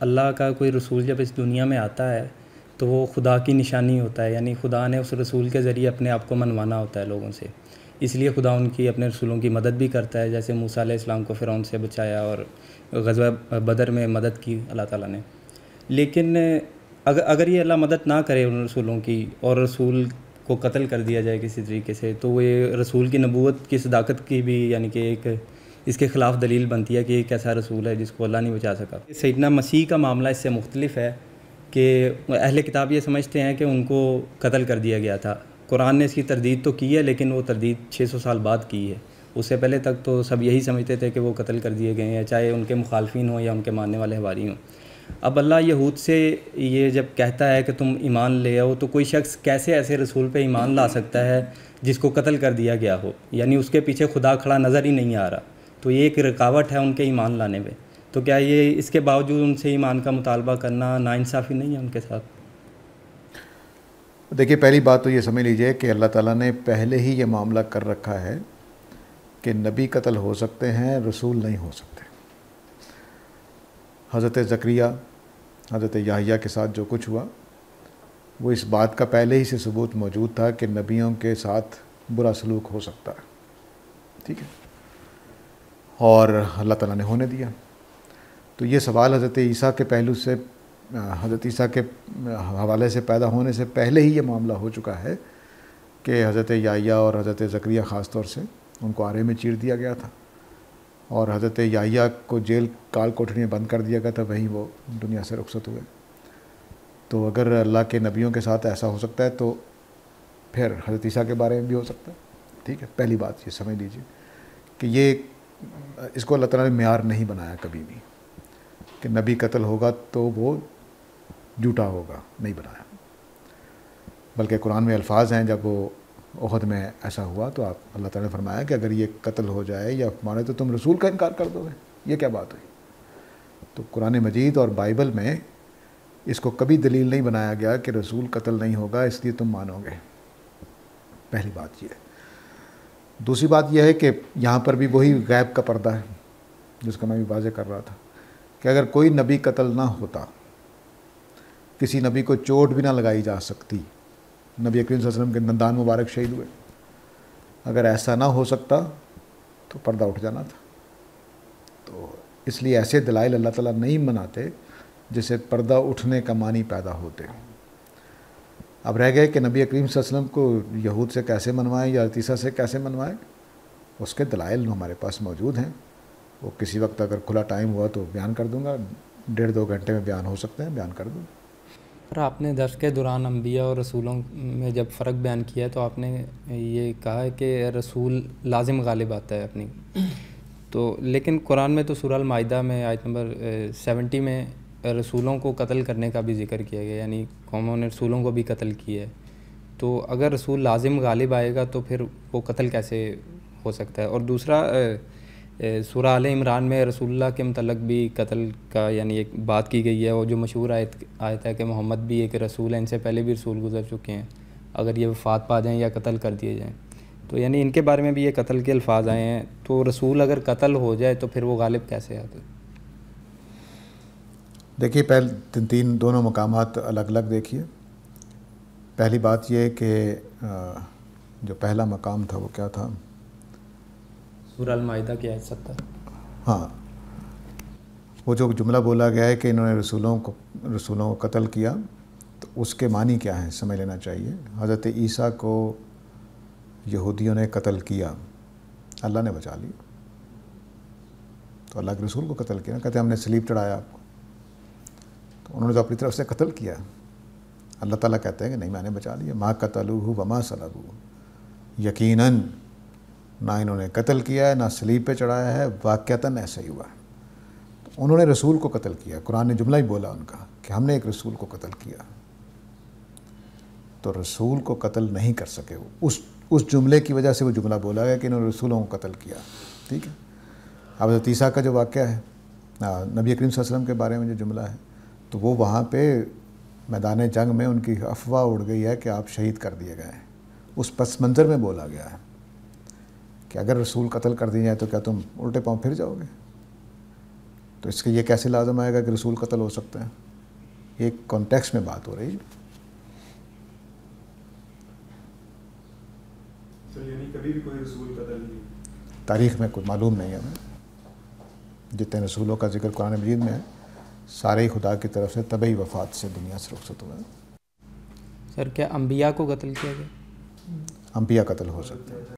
اللہ کا کوئی رسول جب اس دنیا میں آتا ہے تو وہ خدا کی نشانی ہوتا ہے، یعنی خدا نے اس رسول کے ذریعے اپنے آپ کو منوانا ہوتا ہے لوگوں سے، اس لیے خدا ان کی اپنے رسولوں کی مدد بھی کرتا ہے، جیسے موسیٰ علیہ السلام کو فرعون سے بچایا اور غزوہ بدر میں مدد کی اللہ تعالیٰ نے۔ لیکن اگر یہ اللہ مدد نہ کرے ان رسولوں کی اور رسول کو قتل کر دیا جائے کسی طریقے سے، تو وہ یہ رسول کی نبوت کی صداقت کی بھی یعنی کہ ایک اس کے خلاف دلیل بنتی ہے کہ ایک ایسا رسول ہے جس کو اللہ نہیں بچا سکا۔ سیدنا مسیح کا معاملہ اس سے مختلف ہے کہ اہل کتاب یہ سمجھتے ہیں کہ ان کو قتل کر دیا گیا تھا۔ قرآن نے اس کی تردید تو کی ہے، لیکن وہ تردید 600 سال بعد کی ہے، اس سے پہلے تک تو سب یہی سمجھتے تھے کہ وہ قتل کر دیے گئے ہیں، چاہے ان کے مخالفین ہوں یا ان کے ماننے والے حواری ہوں۔ اب اللہ یہود سے یہ جب کہتا ہے کہ تم ایمان لے آؤ، تو کوئی شخص کیسے ایسے رسول پہ ایمان لا سکتا ہے جس کو قتل کر دیا گیا ہو، یعنی اس کے پیچھے خدا کھڑا نظر ہی نہیں آ رہا، تو یہ ایک رکاوٹ ہے ان کے ایمان لانے میں۔ تو کیا یہ اس کے باوجود ان سے ایمان کا مطالبہ کرنا ناانصافی نہیں ہے ان کے ساتھ؟ دیکھیے، پہلی بات تو یہ سمجھ لیجئے کہ اللہ تعالیٰ نے پہلے ہی یہ معاملہ کر رکھا ہے کہ نبی قتل ہو سکتے ہیں، رسول نہیں ہو سکتے۔ حضرت زکریا، حضرت یحییٰ کے ساتھ جو کچھ ہوا وہ اس بات کا پہلے ہی سے ثبوت موجود تھا کہ نبیوں کے ساتھ برا سلوک ہو سکتا ہے، ٹھیک ہے، اور اللہ تعالیٰ نے ہونے دیا۔ تو یہ سوال حضرت عیسیٰ کے پہلو سے، حضرت عیسیٰ کے حوالے سے پیدا ہونے سے پہلے ہی یہ معاملہ ہو چکا ہے کہ حضرت یحییٰ اور حضرت زکریا خاص طور سے ان کو آرے میں چیر دیا گیا تھا، اور حضرت یحییٰ کو جیل کال کوٹری میں بند کر دیا گیا تھا، وہیں وہ دنیا سے رخصت ہوئے۔ تو اگر اللہ کے نبیوں کے ساتھ ایسا ہو سکتا ہے تو پھر حضرت عیسیٰ کے بارے میں بھی ہو سکتا ہے، ٹھیک ہے۔ پہلی بات یہ سمجھ لیجیے کہ اس کو اللہ تعالیٰ نے معیار نہیں بنایا کبھی بھی کہ نبی قتل ہوگا تو وہ جھوٹا ہوگا، نہیں بنایا، بلکہ قرآن میں الفاظ ہیں جب وہ احد میں ایسا ہوا تو اللہ تعالیٰ نے فرمایا کہ اگر یہ قتل ہو جائے یا مانے تو تم رسول کا انکار کر دو گے، یہ کیا بات ہوئی؟ تو قرآن مجید اور بائبل میں اس کو کبھی دلیل نہیں بنایا گیا کہ رسول قتل نہیں ہوگا اس لیے تم مانو گے، پہلی بات یہ ہے۔ دوسری بات یہ ہے کہ یہاں پر بھی وہی غیب کا پردہ ہے جس کا میں بھی واضح کر رہا تھا کہ اگر کوئی نبی قتل نہ ہوتا، کسی نبی کو چوٹ بھی نہ لگائی جا سکتی، نبی اکرم صلی اللہ علیہ وسلم کے دندان مبارک شہید ہوئے، اگر ایسا نہ ہو سکتا تو پردہ اٹھ جانا تھا۔ تو اس لیے ایسے دلائل اللہ تعالیٰ نہیں مناتے جس سے پردہ اٹھنے کا معنی پیدا ہوتے۔ اب رہ گئے کہ نبی اکریم صلی اللہ علیہ وسلم کو یہود سے کیسے منوائیں یا عیسیٰ سے کیسے منوائیں، اس کے دلائل ہمارے پاس موجود ہیں، وہ کسی وقت اگر کھلا ٹائم ہوا تو بیان کر دوں گا، 1.5-2 گھنٹے میں بیان ہو سکتے ہیں، بیان کر دوں۔ اور آپ نے درس کے دوران انبیاء اور رسولوں میں جب فرق بیان کیا ہے تو آپ نے یہ کہا ہے کہ رسول لازم غالب آتا ہے اپنی، تو لیکن قرآن میں تو سورہ المائدہ میں آیت نمبر 70 میں رسولوں کو قتل کرنے کا بھی ذکر کیا گیا، یعنی قوموں نے رسولوں کو بھی قتل کیا ہے، تو اگر رسول لازم غالب آئے گا تو پھر وہ قتل کیسے ہو سکتا ہے؟ اور دوسرا سورہ آل عمران میں رسول اللہ کے متعلق بھی قتل کا یعنی ایک بات کی گئی ہے، وہ جو مشہور آیت ہے کہ محمد بھی ایک رسول ہے، ان سے پہلے بھی رسول گزر چکے ہیں، اگر یہ وفات پا جائیں یا قتل کر دیے جائیں، تو یعنی ان کے بارے میں بھی یہ قتل کے الفاظ آئے ہیں، تو رسول اگر قتل ہو جائے تو پھر وہ غالب کیسے آتے؟ دیکھیے، دونوں مقامات الگ الگ دیکھیے۔ پہلی بات یہ کہ جو پہلا مقام تھا وہ کیا تھا؟ سورہ المائدہ کی آیت 70۔ ہاں، وہ جو جملہ بولا گیا ہے کہ انہوں نے رسولوں کو قتل کیا، تو اس کے معنی کیا ہیں سمجھ لینا چاہیے۔ حضرت عیسیٰ کو یہودیوں نے قتل کیا، اللہ نے بچا لیا، تو اللہ کے رسول کو قتل کیا، کہتے ہیں ہم نے صلیب چڑھایا آپ کو، تو انہوں نے تو اپنی طرف سے قتل کیا، اللہ تعالیٰ کہتے ہیں کہ نہیں، میں نے بچا لیا، ما قتلوہ وما صلبوہ، یقیناً نہ انہوں نے قتل کیا ہے نہ صلیب پہ چڑھایا ہے، واقعتاً ایسا ہی ہوا ہے۔ تو انہوں نے رسول کو قتل کیا، قرآن نے جملہ ہی بولا ان کا کہ ہم نے ایک رسول کو قتل کیا، تو رسول کو قتل نہیں کر سکے، اس جملے کی وجہ سے وہ جملہ بولا گیا کہ انہوں نے رسولوں کو قتل کیا، ٹھیک ہے۔ اب حضرت عیسیٰ کا جو واقعہ ہے، نبی کریم صلی اللہ علیہ وسلم کے بارے میں جو جملہ ہے، تو وہ وہاں پہ میدان جنگ میں ان کی افواہ اڑ گئی ہے کہ آپ شہید کر دیے گئے ہیں، اس پس منظر میں بولا گیا ہے کہ اگر رسول قتل کر دیے جائیں تو کیا تم الٹے پاؤں پھر جاؤ گے؟ تو اس کے یہ کیسے لازم آئے گا کہ رسول قتل ہو سکتا ہے؟ ایک کانٹیکس میں بات ہو رہی ہے. یعنی کبھی بھی کوئی رسول قتل نہیں؟ تاریخ میں کوئی معلوم نہیں ہے ہمیں. جتنے رسولوں کا ذکر قرآن مجید میں ہے سارے ہی خدا کی طرف سے طبعی وفات سے دنیا سے رخصت ہوئے ہیں. سر کیا انبیاء کو قتل کیا گیا؟ انبیاء قتل ہو سکتے ہیں.